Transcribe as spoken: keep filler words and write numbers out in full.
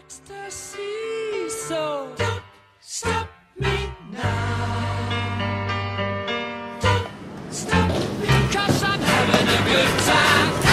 ecstasy. So don't stop me now. Don't stop me, 'cause I'm having a good time.